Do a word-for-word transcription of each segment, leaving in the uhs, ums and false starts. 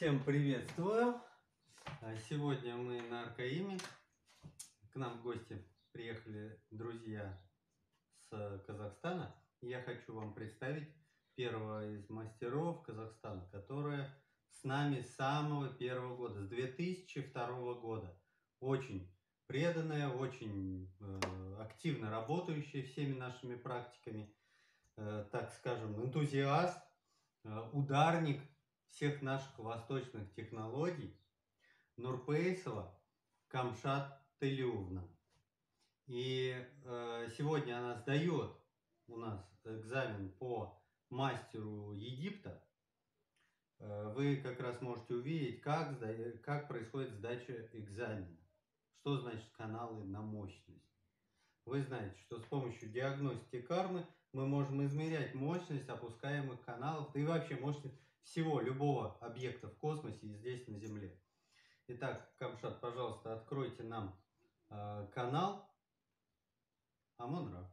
Всем приветствую! Сегодня мы на Аркаиме. К нам в гости приехали друзья с Казахстана. Я хочу вам представить первого из мастеров Казахстана, которая с нами с самого первого года, с две тысячи второго года. Очень преданная, очень э, активно работающая всеми нашими практиками, э, так скажем, энтузиаст, э, ударник всех наших восточных технологий Нурпейсова Камшат Тылювна. И э, сегодня она сдает у нас экзамен по мастеру Египта. Э, вы как раз можете увидеть, как, сда... как происходит сдача экзамена. Что значит каналы на мощность. Вы знаете, что с помощью диагностики кармы мы можем измерять мощность опускаемых каналов, да и вообще мощность всего, любого объекта в космосе и здесь на Земле. Итак, Камшат, пожалуйста, откройте нам э, канал Амон-Ра.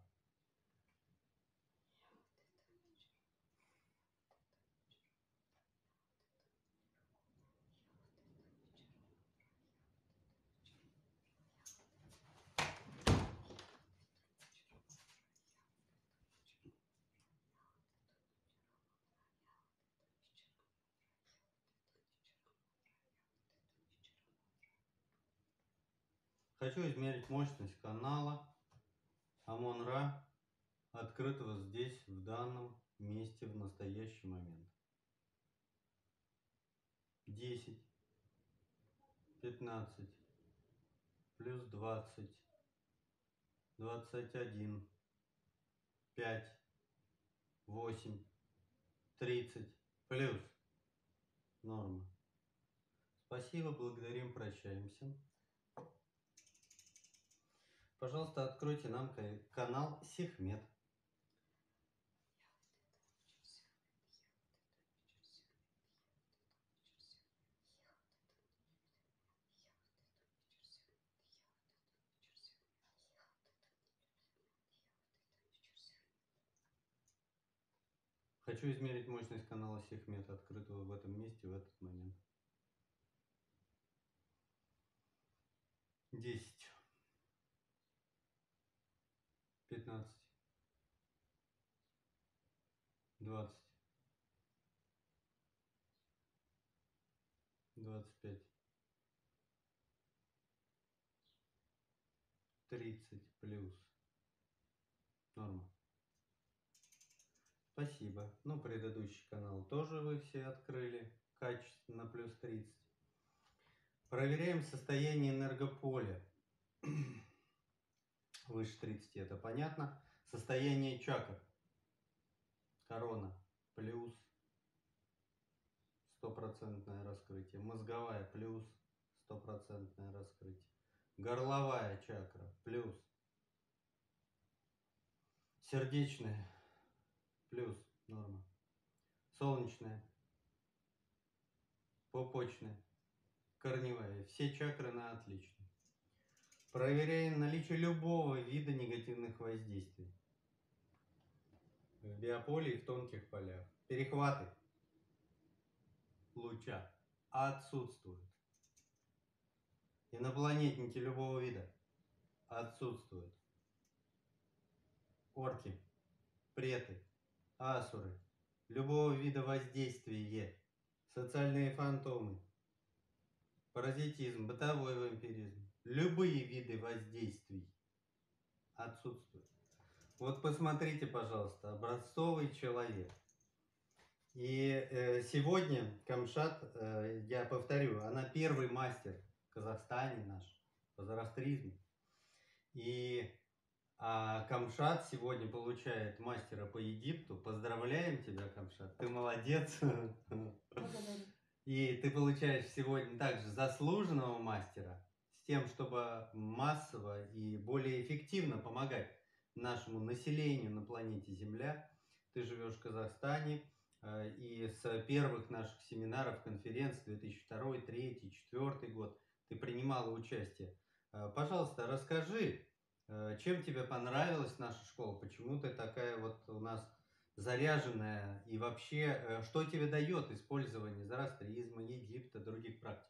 Хочу измерить мощность канала Амон-Ра, открытого здесь, в данном месте, в настоящий момент. десять, пятнадцать, плюс двадцать, двадцать один, пять, восемь, тридцать, плюс. Норма. Спасибо, благодарим, прощаемся. Пожалуйста, откройте нам канал Сехмет. Хочу измерить мощность канала Сехмет, открытого в этом месте в этот момент. десять, пятнадцать, двадцать, двадцать пять, тридцать, плюс. Норма. Спасибо. Ну, предыдущий канал тоже вы все открыли. Качественно, плюс тридцать. Проверяем состояние энергополя. Выше тридцати, это понятно. Состояние чакр. Корона. Плюс. Стопроцентное раскрытие. Мозговая. Плюс. Стопроцентное раскрытие. Горловая чакра. Плюс. Сердечная. Плюс. Норма. Солнечная. Пупочная. Корневая. Все чакры на отлично. Проверяем наличие любого вида негативных воздействий в биополе и в тонких полях. Перехваты луча отсутствуют. Инопланетники любого вида отсутствуют. Орки, преты, асуры, любого вида воздействия, социальные фантомы, паразитизм, бытовой вампиризм, любые виды воздействий отсутствуют. Вот посмотрите, пожалуйста, образцовый человек. И э, сегодня Камшат, э, я повторю, она первый мастер в Казахстане наш по зороастризму. И а Камшат сегодня получает мастера по Египту. Поздравляем тебя, Камшат, ты молодец. Благодарю. И ты получаешь сегодня также заслуженного мастера с тем, чтобы массово и более эффективно помогать нашему населению на планете Земля. Ты живешь в Казахстане, и с первых наших семинаров, конференций две тысячи второй, две тысячи третий, две тысячи четвёртый год ты принимала участие. Пожалуйста, расскажи, чем тебе понравилась наша школа, почему ты такая вот у нас заряженная. И вообще, э, что тебе дает использование зороастризма, Египта, других практик?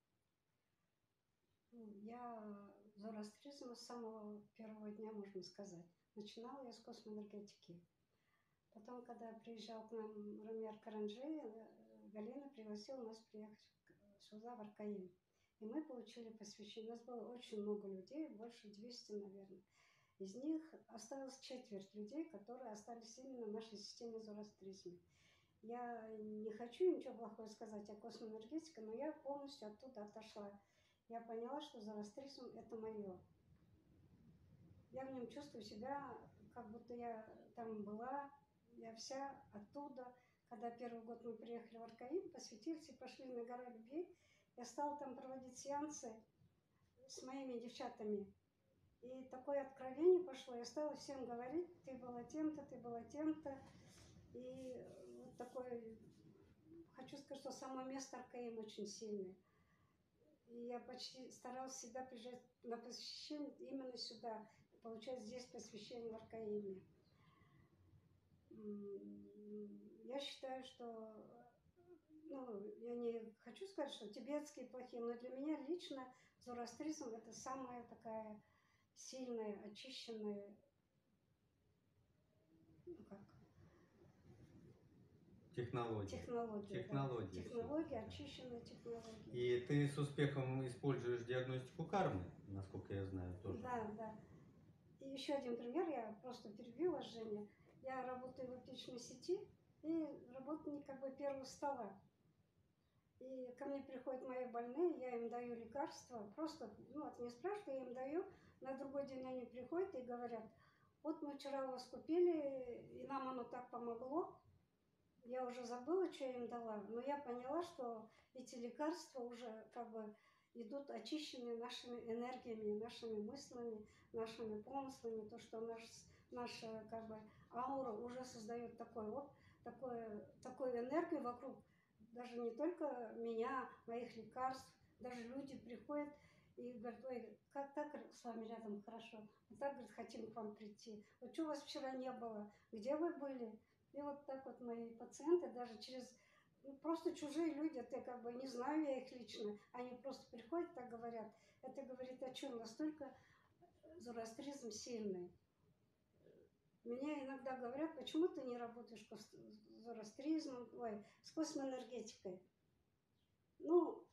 Ну, Я зороастризм с самого первого дня, можно сказать. Начинала я с космоэнергетики. Потом, когда приезжал к нам Рамир Каранджи, э, Галина пригласила нас приехать к- сюда, в Аркаим. И мы получили посвящение. У нас было очень много людей, больше двухсот, наверное. Из них осталось четверть людей, которые остались именно в нашей системе зороастризма. Я не хочу ничего плохого сказать о космоэнергетике, но я полностью оттуда отошла. Я поняла, что зороастризм – это мое. Я в нем чувствую себя, как будто я там была, я вся оттуда. Когда первый год мы приехали в Аркаим, посвятились и пошли на гору любви, я стала там проводить сеансы с моими девчатами. И такое откровение пошло, я стала всем говорить, ты была тем-то, ты была тем-то. И вот такой, хочу сказать, что само место Аркаим очень сильное. И я почти старалась всегда приезжать на посвящение именно сюда, получать здесь посвящение в Аркаиме. Я считаю, что, ну, я не хочу сказать, что тибетские плохие, но для меня лично зороастризм – это самая такая сильная, очищенная, ну как, Технологии. технология, да. Технологии. Технология, очищенная технология. И ты с успехом используешь диагностику кармы, насколько я знаю, тоже. Да, да. И еще один пример, я просто перебью вас, Женя. Я работаю в аптечной сети и работник как бы первого стола. И ко мне приходят мои больные, я им даю лекарства, просто, ну, от меня спрашивают, я им даю. На другой день они приходят и говорят, вот мы вчера у вас купили, и нам оно так помогло. Я уже забыла, что я им дала, но я поняла, что эти лекарства уже как бы идут очищенные нашими энергиями, нашими мыслями, нашими помыслами, то, что наш, наша как бы аура уже создает такой вот, такое, такую энергию вокруг, даже не только меня, моих лекарств, даже люди приходят и говорят, ой, как так с вами рядом хорошо, мы так, говорит, хотим к вам прийти. Вот что у вас вчера не было, где вы были? И вот так вот мои пациенты, даже через, ну, просто чужие люди, это как бы не знаю я их лично, они просто приходят, так говорят. Это говорит о чем? Настолько зороастризм сильный. Меня иногда говорят, почему ты не работаешь с зороастризмом, ой, с космоэнергетикой. Ну,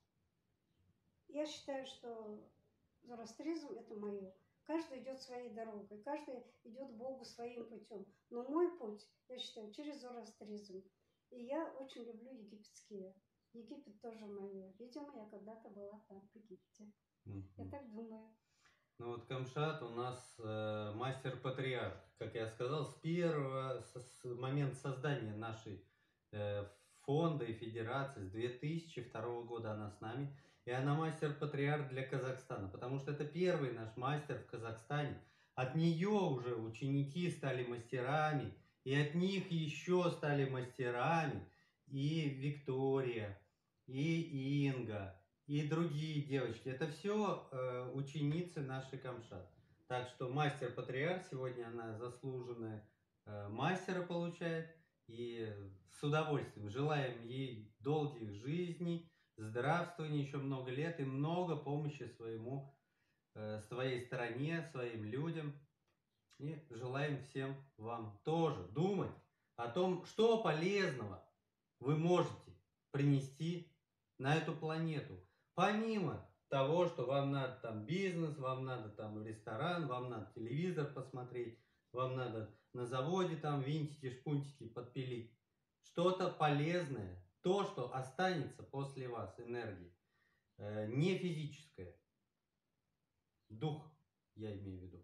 я считаю, что зороастризм – это мое. Каждый идет своей дорогой, каждый идет к Богу своим путем. Но мой путь, я считаю, через зороастризм. И я очень люблю египетские. Египет тоже мое. Видимо, я когда-то была там, в Египте. Мгм. Я так думаю. Ну вот Камшат у нас э, мастер-патриарх, как я сказал, с первого с, с момента создания нашей э, фонда и федерации, с две тысячи второго года она с нами, и она мастер-патриарх для Казахстана, потому что это первый наш мастер в Казахстане. От нее уже ученики стали мастерами, и от них еще стали мастерами и Виктория, и Инга, и другие девочки. Это все э, ученицы нашей Камшат. Так что мастер-патриарх сегодня она заслуженная э, мастера получает. И с удовольствием желаем ей долгих жизней, здравствования еще много лет и много помощи своему, э, своей стране, своим людям. И желаем всем вам тоже думать о том, что полезного вы можете принести на эту планету. Помимо того, что вам надо там бизнес, вам надо там ресторан, вам надо телевизор посмотреть, вам надо на заводе там винтики, шпунтики подпилить. Что-то полезное, то, что останется после вас, энергии. Э, не физическое. Дух, я имею в виду.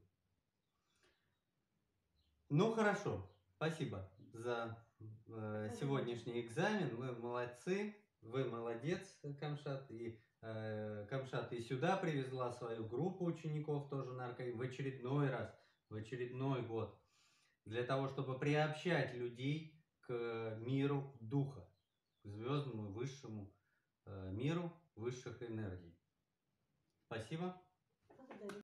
Ну хорошо, спасибо за э, сегодняшний экзамен. Вы молодцы, вы молодец, Камшат. И э, Камшат и сюда привезла свою группу учеников тоже на Аркаим в очередной раз, в очередной год, для того, чтобы приобщать людей к миру духа, к звездному высшему э, миру высших энергий. Спасибо.